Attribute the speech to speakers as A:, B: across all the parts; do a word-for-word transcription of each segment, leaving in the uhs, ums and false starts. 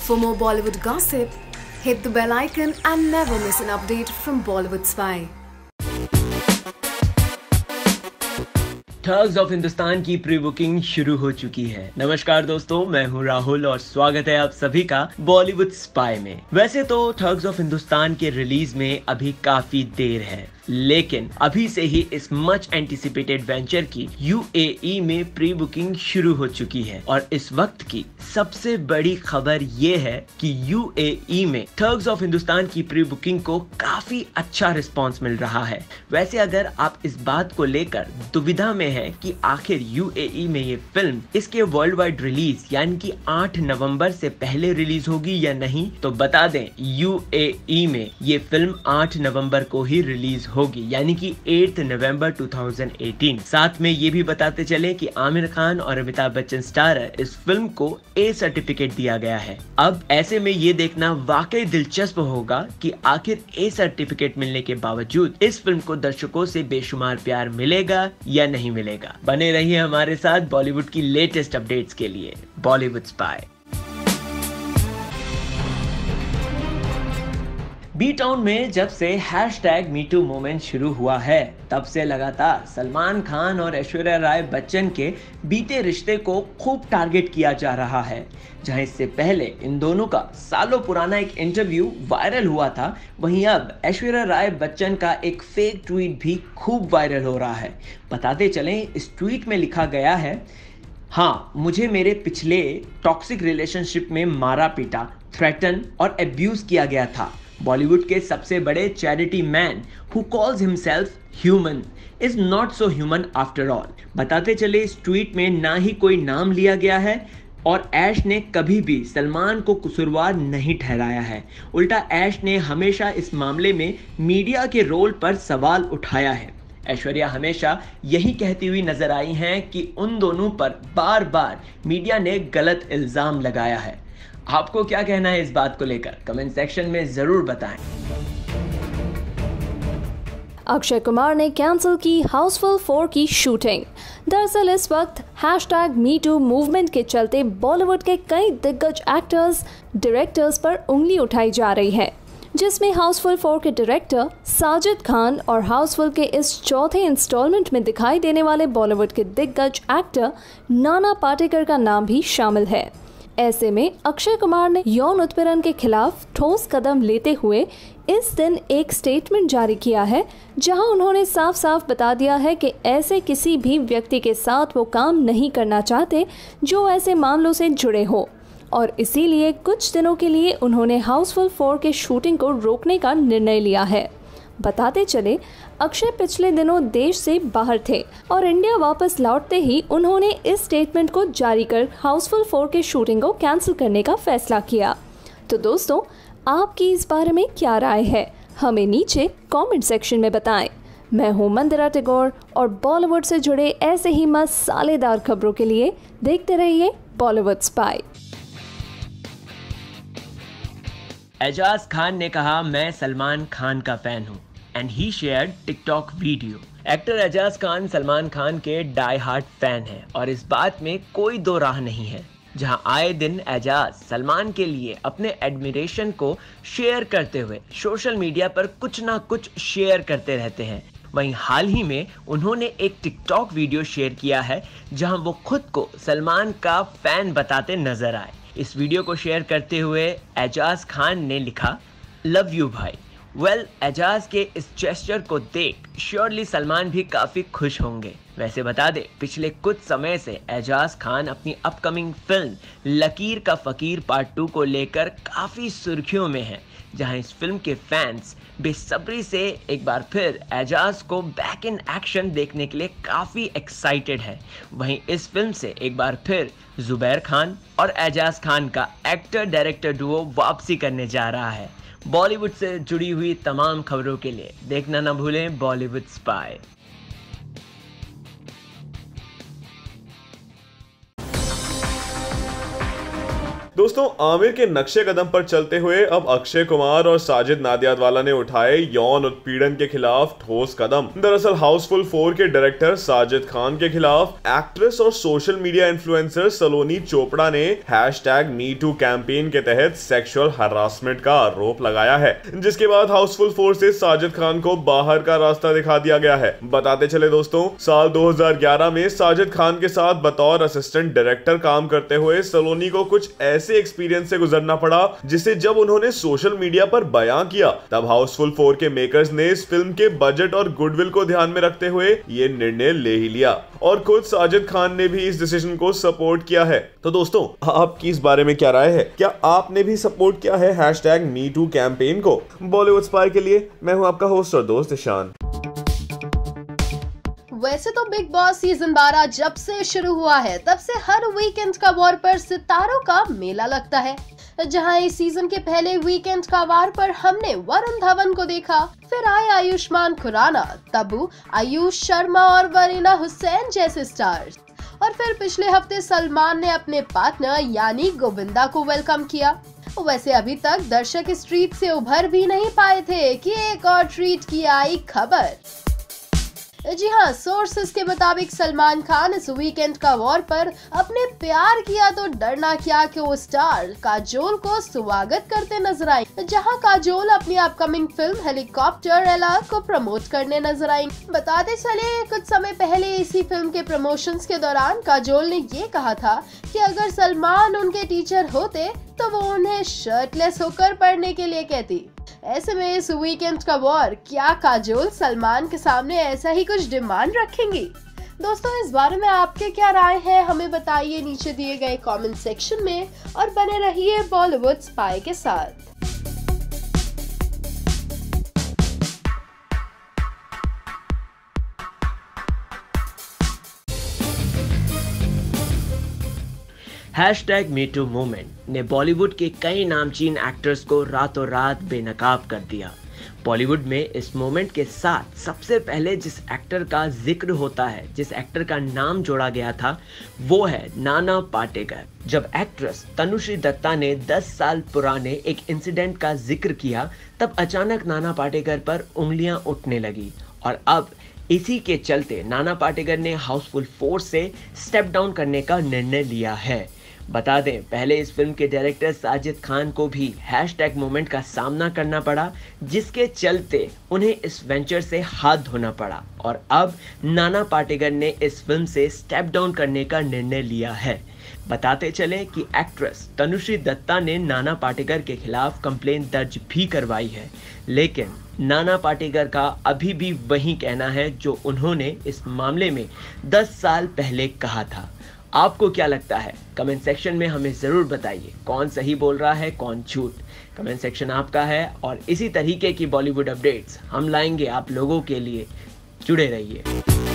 A: For more Bollywood gossip, hit the bell icon and never miss an update from Bollywood Spy.
B: Thugs of Hindustan की pre booking शुरू हो चुकी है। नमस्कार दोस्तों, मैं हूं राहुल और स्वागत है आप सभी का बॉलीवुड स्पाई में। वैसे तो ठग्स ऑफ हिंदुस्तान के रिलीज में अभी काफी देर है, लेकिन अभी से ही इस मच एंटिसिपेटेड वेंचर की यूएई में प्री बुकिंग शुरू हो चुकी है और इस वक्त की सबसे बड़ी खबर ये है कि यूएई में ठग्स ऑफ हिंदुस्तान की प्री बुकिंग को काफी अच्छा रिस्पांस मिल रहा है। वैसे अगर आप इस बात को लेकर दुविधा में है कि आखिर यूएई में ये फिल्म इसके वर्ल्ड वाइड रिलीज यानी कि आठ नवंबर से पहले रिलीज होगी या नहीं, तो बता दें यूएई में ये फिल्म आठ नवंबर को ही रिलीज होगी, यानी कि आठ नवंबर दो हज़ार अठारह। साथ में ये भी बताते चले कि आमिर खान और अमिताभ बच्चन स्टारर इस फिल्म को ए सर्टिफिकेट दिया गया है। अब ऐसे में ये देखना वाकई दिलचस्प होगा कि आखिर ए सर्टिफिकेट मिलने के बावजूद इस फिल्म को दर्शकों से बेशुमार प्यार मिलेगा या नहीं मिलेगा। बने रहिए हमारे साथ बॉलीवुड की लेटेस्ट अपडेट्स के लिए। Bollywood spy. बी टाउन में जब से हैशटैग मीटू मूवमेंट शुरू हुआ है, तब से लगातार सलमान खान और ऐश्वर्या राय बच्चन के बीते रिश्ते को खूब टारगेट किया जा रहा है। जहां इससे पहले इन दोनों का सालों पुराना एक इंटरव्यू वायरल हुआ था, वहीं अब ऐश्वर्या राय बच्चन का एक फेक ट्वीट भी खूब वायरल हो रहा है। बताते चलें, इस ट्वीट में लिखा गया है, हाँ, मुझे मेरे पिछले टॉक्सिक रिलेशनशिप में मारा पीटा, थ्रेटन और एब्यूज किया गया था। बॉलीवुड के सबसे बड़े charity man who calls himself human is not so human after all. बताते चले, इस ट्वीट में ना ही कोई नाम लिया गया है और ऐश ने कभी भी सलमान को कसूरवार नहीं ठहराया है। उल्टा ऐश ने हमेशा इस मामले में मीडिया के रोल पर सवाल उठाया है। ऐश्वर्या हमेशा यही कहती हुई नजर आई हैं कि उन दोनों पर बार बार मीडिया ने गलत इल्जाम लगाया है। आपको क्या कहना है इस बात को लेकर, कमेंट सेक्शन में जरूर बताएं।
C: अक्षय कुमार ने कैंसिल की हाउसफुल फोर की शूटिंग। दरअसल इस वक्त हैशटैग मी टू मूवमेंट के चलते बॉलीवुड के कई दिग्गज एक्टर्स, डायरेक्टर्स पर उंगली उठाई जा रही है, जिसमें हाउसफुल फोर के डायरेक्टर साजिद खान और हाउसफुल के इस चौथे इंस्टॉलमेंट में दिखाई देने वाले बॉलीवुड के दिग्गज एक्टर नाना पाटेकर का नाम भी शामिल है। ऐसे में अक्षय कुमार ने यौन उत्पीड़न के खिलाफ ठोस कदम लेते हुए इस दिन एक स्टेटमेंट जारी किया है, जहां उन्होंने साफ साफ बता दिया है कि ऐसे किसी भी व्यक्ति के साथ वो काम नहीं करना चाहते जो ऐसे मामलों से जुड़े हो, और इसीलिए कुछ दिनों के लिए उन्होंने हाउसफुल फोर के शूटिंग को रोकने का निर्णय लिया है। बताते चले, अक्षय पिछले दिनों देश से बाहर थे और इंडिया वापस लौटते ही उन्होंने इस स्टेटमेंट को जारी कर हाउसफुल फोर के शूटिंग को कैंसिल करने का फैसला किया। तो दोस्तों, आपकी इस बारे में क्या राय है, हमें नीचे कमेंट सेक्शन में बताएं। मैं हूं मंदिरा टैगोर और बॉलीवुड से जुड़े ऐसे ही मसालेदार खबरों के लिए देखते रहिए बॉलीवुड स्पाई।
B: एजाज खान ने कहा, मैं सलमान खान का फैन हूं and he shared TikTok video. Actor Ejaz Khan Salman Khan के डाई हार्ट फैन हैं और इस बात में कोई दो राह नहीं है। जहां आए दिन एजाज सलमान के लिए अपने एडमिरेशन को शेयर करते हुए सोशल मीडिया पर कुछ ना कुछ शेयर करते रहते हैं, वहीं हाल ही में उन्होंने एक टिकटॉक वीडियो शेयर किया है जहां वो खुद को सलमान का फैन बताते नजर आए। इस वीडियो को शेयर करते हुए एजाज खान ने लिखा, लव यू भाई। वेल well, एजाज के इस जेस्चर को देख श्योरली सलमान भी काफी खुश होंगे। वैसे बता दे, पिछले कुछ समय से एजाज खान अपनी अपकमिंग फिल्म लकीर का फकीर पार्ट टू को लेकर काफी सुर्खियों में हैं, जहां इस फिल्म के फैंस बेसब्री से एक बार फिर एजाज को बैक इन एक्शन देखने के लिए काफी एक्साइटेड है। वहीं इस फिल्म से एक बार फिर जुबैर खान और एजाज खान का एक्टर डायरेक्टर डुओ वापसी करने जा रहा है। बॉलीवुड से जुड़ी हुई तमाम खबरों के लिए देखना न भूलें बॉलीवुड स्पाई।
D: दोस्तों आमिर के नक्शे कदम पर चलते हुए अब अक्षय कुमार और साजिद नाडियाडवाला ने उठाए यौन उत्पीड़न के खिलाफ ठोस कदम। दरअसल हाउसफुल फोर के डायरेक्टर साजिद खान के खिलाफ एक्ट्रेस और social media influencer Saloni Chopra ने हैशटैग मी टू कैंपेन के तहत सेक्सुअल हरासमेंट का आरोप लगाया है, जिसके बाद हाउसफुल फोर से साजिद खान को बाहर का रास्ता दिखा दिया गया है। बताते चले दोस्तों, साल दो हज़ार ग्यारह में साजिद खान के साथ बतौर असिस्टेंट डायरेक्टर काम करते हुए सलोनी को कुछ ऐसे एक्सपीरियंस से गुजरना पड़ा जिसे जब उन्होंने सोशल मीडिया पर बयां किया तब हाउसफुल फोर के मेकर्स ने इस फिल्म के बजट और गुडविल को ध्यान में रखते हुए ये निर्णय ले ही लिया और खुद साजिद खान ने भी इस डिसीजन को सपोर्ट किया है। तो दोस्तों आपकी इस बारे में क्या राय है? क्या आपने भी सपोर्ट किया है हैशटैग मी टू कैंपेन को? बॉलीवुड स्पाई के लिए मैं हूं आपका होस्ट और दोस्त ईशान।
E: वैसे तो बिग बॉस सीजन बारह जब से शुरू हुआ है तब से हर वीकेंड का वार पर सितारों का मेला लगता है। जहां इस सीजन के पहले वीकेंड का वार पर हमने वरुण धवन को देखा, फिर आए आयुष्मान खुराना, तब्बू, आयुष शर्मा और वरीना हुसैन जैसे स्टार्स, और फिर पिछले हफ्ते सलमान ने अपने पार्टनर यानी गोविंदा को वेलकम किया। वैसे अभी तक दर्शक इस ट्रीट से उभर भी नहीं पाए थे कि एक और ट्रीट की आई खबर। जी हाँ, सोर्सेस के मुताबिक सलमान खान इस वीकेंड का वॉर पर अपने प्यार किया तो डरना क्या कि वो स्टार काजोल को स्वागत करते नजर आई, जहां काजोल अपनी अपकमिंग फिल्म हेलीकॉप्टर एला को प्रमोट करने नजर आई। बताते चले कुछ समय पहले इसी फिल्म के प्रमोशंस के दौरान काजोल ने ये कहा था कि अगर सलमान उनके टीचर होते तो वो उन्हें शर्टलेस होकर पढ़ने के लिए कहती। ऐसे में इस वीकेंड का वॉर क्या काजोल सलमान के सामने ऐसा ही कुछ डिमांड रखेंगी? दोस्तों इस बारे में आपके क्या राय है हमें बताइए नीचे दिए गए कमेंट सेक्शन में और बने रहिए बॉलीवुड स्पाई के साथ।
B: हैशटैग मी टू मूवमेंट ने बॉलीवुड के कई नामचीन एक्टर्स को रातों रात बेनकाब कर दिया। बॉलीवुड में इस मोमेंट के साथ सबसे पहले जिस एक्टर का जिक्र होता है, जिस एक्टर का नाम जोड़ा गया था, वो है नाना पाटेकर। जब एक्ट्रेस तनुश्री दत्ता ने दस साल पुराने एक इंसिडेंट का जिक्र किया तब अचानक नाना पाटेकर पर उंगलियां उठने लगी और अब इसी के चलते नाना पाटेकर ने हाउसफुल फोर से स्टेप डाउन करने का निर्णय लिया है। बता दें, पहले इस फिल्म के डायरेक्टर साजिद खान को भी हैशटैग मोमेंट का सामना करना पड़ा, जिसके चलते उन्हें इस वेंचर से हाथ धोना पड़ा और अब नाना पाटेकर ने इस फिल्म से स्टेप डाउन करने का निर्णय लिया है। बताते चले कि एक्ट्रेस तनुश्री दत्ता ने नाना पाटेकर के खिलाफ कंप्लेंट दर्ज भी करवाई है, लेकिन नाना पाटेकर का अभी भी वही कहना है जो उन्होंने इस मामले में दस साल पहले कहा था। आपको क्या लगता है? कमेंट सेक्शन में हमें ज़रूर बताइए कौन सही बोल रहा है, कौन झूठ। कमेंट सेक्शन आपका है और इसी तरीके की बॉलीवुड अपडेट्स हम लाएंगे आप लोगों के लिए। जुड़े रहिए।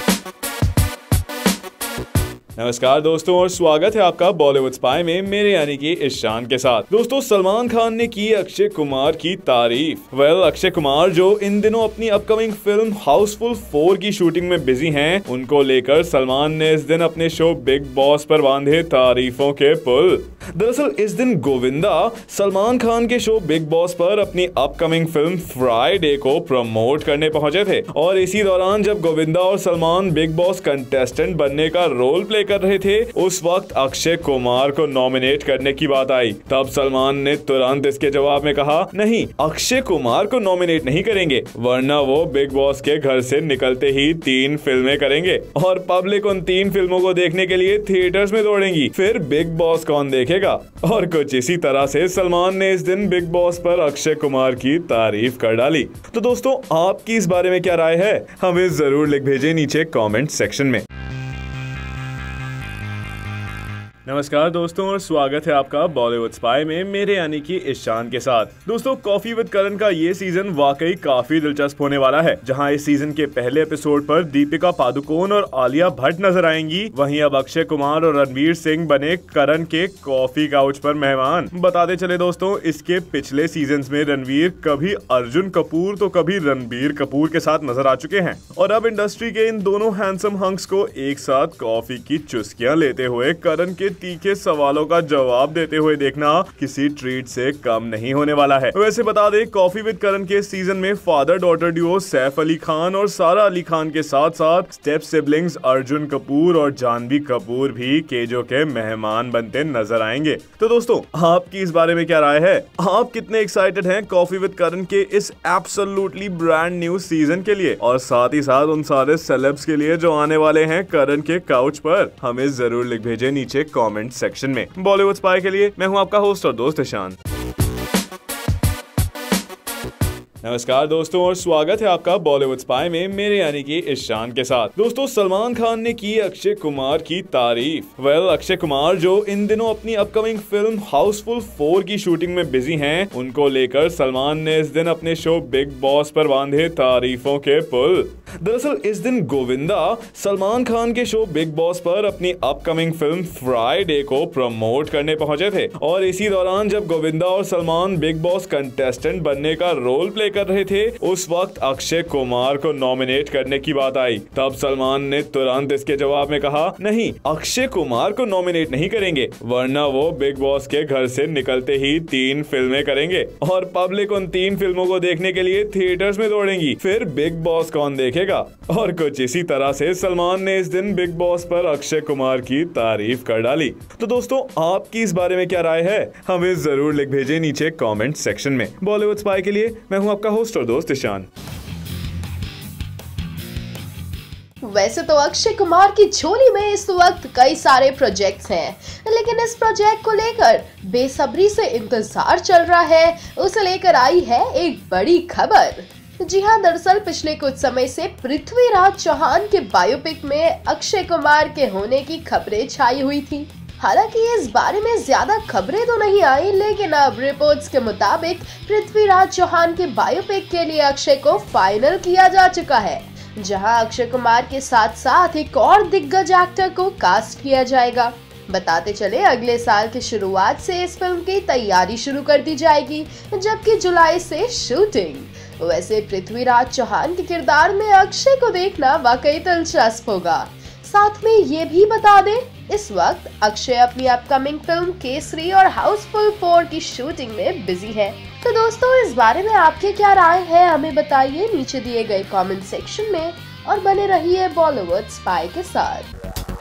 D: नमस्कार दोस्तों और स्वागत है आपका बॉलीवुड स्पाई में, मेरे यानी कि ईशान के साथ। दोस्तों सलमान खान ने की अक्षय कुमार की तारीफ। वेल well, अक्षय कुमार जो इन दिनों अपनी अपकमिंग फिल्म हाउसफुल फोर की शूटिंग में बिजी हैं, उनको लेकर सलमान ने इस दिन अपने शो बिग बॉस पर बांधे तारीफों के पुल। दरअसल इस दिन गोविंदा सलमान खान के शो बिग बॉस पर अपनी अपकमिंग फिल्म फ्राइडे को प्रमोट करने पहुंचे थे और इसी दौरान जब गोविंदा और सलमान बिग बॉस कंटेस्टेंट बनने का रोल प्ले कर रहे थे, उस वक्त अक्षय कुमार को नॉमिनेट करने की बात आई। तब सलमान ने तुरंत इसके जवाब में कहा, नहीं, अक्षय कुमार को नॉमिनेट नहीं करेंगे, वरना वो बिग बॉस के घर से निकलते ही तीन फिल्में करेंगे और पब्लिक उन तीन फिल्मों को देखने के लिए थिएटर्स में दौड़ेंगी, फिर बिग बॉस कौन देखेगा? और कुछ इसी तरह से सलमान ने इस दिन बिग बॉस पर अक्षय कुमार की तारीफ कर डाली। तो दोस्तों आपकी इस बारे में क्या राय है? हमें जरूर लिख भेजें नीचे कमेंट सेक्शन में। नमस्कार दोस्तों और स्वागत है आपका बॉलीवुड स्पाई में, मेरे यानी कि ईशान के साथ। दोस्तों कॉफी विद करण का ये सीजन वाकई काफी दिलचस्प होने वाला है। जहां इस सीजन के पहले एपिसोड पर दीपिका पादुकोण और आलिया भट्ट नजर आएंगी, वहीं अब अक्षय कुमार और रणवीर सिंह बने करण के कॉफी काउच पर मेहमान। बताते चले दोस्तों, इसके पिछले सीजन में रणवीर कभी अर्जुन कपूर तो कभी रणबीर कपूर के साथ नजर आ चुके हैं और अब इंडस्ट्री के इन दोनों हैंडसम हंक्स को एक साथ कॉफी की चुस्कियां लेते हुए करण के तीखे सवालों का जवाब देते हुए देखना किसी ट्रीट से कम नहीं होने वाला है। वैसे बता दे, कॉफी विद करण के सीजन में father daughter duo Saif Ali Khan और सारा अली खान के साथ साथ स्टेप सिबलिंग्स अर्जुन कपूर और जानवी कपूर भी केजो के मेहमान बनते नजर आएंगे। तो दोस्तों, आपकी इस बारे में क्या राय है? आप कितने एक्साइटेड हैं कॉफी विद करण के इस एब्सोल्युटली ब्रांड न्यू सीजन के लिए, और साथ ही साथ उन सारे सेलेब्स के लिए जो आने वाले हैं करण के काउच पर? हमें जरूर लिख भेजें नीचे कमेंट सेक्शन में। बॉलीवुड स्पाई के लिए मैं हूं आपका होस्ट और दोस्त ईशान। नमस्कार दोस्तों, और स्वागत है आपका बॉलीवुड स्पाई में मेरे यानी कि ईशान के साथ। दोस्तों, सलमान खान ने की अक्षय कुमार की तारीफ। वेल well, अक्षय कुमार जो इन दिनों अपनी अपकमिंग फिल्म हाउसफुल फोर की शूटिंग में बिजी हैं, उनको लेकर सलमान ने इस दिन अपने शो बिग बॉस पर बांधे तारीफों के पुल। दरअसल इस दिन गोविंदा सलमान खान के शो बिग बॉस पर अपनी अपकमिंग फिल्म फ्राइडे को प्रमोट करने पहुंचे थे, और इसी दौरान जब गोविंदा और सलमान बिग बॉस कंटेस्टेंट बनने का रोल प्ले कर रहे थे, उस वक्त अक्षय कुमार को नॉमिनेट करने की बात आई। तब सलमान ने तुरंत इसके जवाब में कहा, नहीं, अक्षय कुमार को नॉमिनेट नहीं करेंगे, वरना वो बिग बॉस के घर से निकलते ही तीन फिल्में करेंगे और पब्लिक उन तीन फिल्मों को देखने के लिए थिएटर्स में दौड़ेंगी, फिर बिग बॉस कौन देखेगा? और कुछ इसी तरह से सलमान ने इस दिन बिग बॉस पर अक्षय कुमार की तारीफ कर डाली। तो दोस्तों, आपकी इस बारे में क्या राय है? हमें जरूर लिख भेजें नीचे कमेंट सेक्शन में। बॉलीवुड स्पाई के लिए मैं हूं आपका होस्ट और दोस्त ईशान।
E: वैसे तो अक्षय कुमार की झोली में इस वक्त कई सारे प्रोजेक्ट्स हैं, लेकिन इस प्रोजेक्ट को लेकर बेसब्री से इंतजार चल रहा है, उसे लेकर आई है एक बड़ी खबर। जी हाँ, दरअसल पिछले कुछ समय से पृथ्वीराज चौहान के बायोपिक में अक्षय कुमार के होने की खबरें छाई हुई थी। हालांकि इस बारे में ज्यादा खबरें तो नहीं आई, लेकिन अब रिपोर्ट्स के मुताबिक पृथ्वीराज चौहान के बायोपिक के लिए अक्षय को फाइनल किया जा चुका है, जहां अक्षय कुमार के साथ साथ एक और दिग्गज एक्टर को कास्ट किया जाएगा। बताते चले, अगले साल की शुरुआत से इस फिल्म की तैयारी शुरू कर दी जाएगी, जबकि जुलाई से शूटिंग। वैसे पृथ्वीराज चौहान के किरदार में अक्षय को देखना वाकई दिलचस्प होगा। साथ में ये भी बता दें, इस वक्त अक्षय अपनी अपकमिंग फिल्म केसरी और हाउसफुल फोर की शूटिंग में बिजी है। तो दोस्तों, इस बारे में आपके क्या राय है, हमें बताइए नीचे दिए गए कमेंट सेक्शन में, और बने रहिए बॉलीवुड स्पाई के साथ।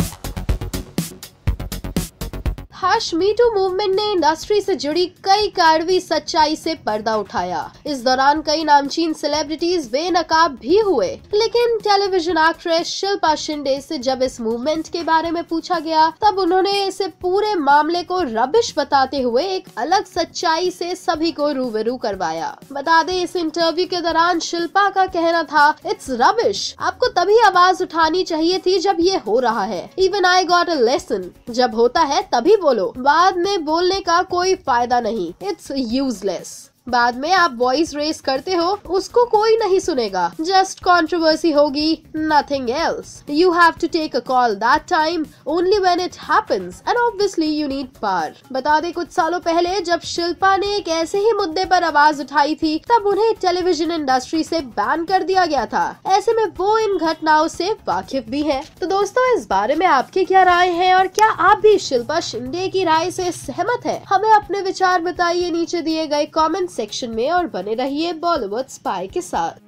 E: हाश मीटू मूवमेंट ने इंडस्ट्री से जुड़ी कई कड़वी सच्चाई से पर्दा उठाया। इस दौरान कई नामचीन सेलिब्रिटीज बेनकाब भी हुए, लेकिन टेलीविजन एक्ट्रेस शिल्पा शिंदे से जब इस मूवमेंट के बारे में पूछा गया, तब उन्होंने इसे पूरे मामले को रबिश बताते हुए एक अलग सच्चाई से सभी को रूबरू करवाया। बता दें, इस इंटरव्यू के दौरान शिल्पा का कहना था, इट्स रबिश, आपको तभी आवाज उठानी चाहिए थी जब ये हो रहा है। Even I got a lesson, जब होता है तभी बोलो, बाद में बोलने का कोई फायदा नहीं, इट्स यूजलेस। बाद में आप वॉइस रेस करते हो, उसको कोई नहीं सुनेगा, जस्ट कंट्रोवर्सी होगी, nothing else. You have to take a call that time only when it happens, and obviously you need power. बता दे, कुछ सालों पहले जब शिल्पा ने एक ऐसे ही मुद्दे पर आवाज उठाई थी, तब उन्हें टेलीविजन इंडस्ट्री से बैन कर दिया गया था। ऐसे में वो इन घटनाओं से वाकिफ भी है। तो दोस्तों, इस बारे में आपकी क्या राय है, और क्या आप भी शिल्पा शिंदे की राय से सहमत है? हमें अपने विचार बताइए नीचे दिए गए कॉमेंट सेक्शन में, और बने रहिए बॉलीवुड स्पाई के साथ।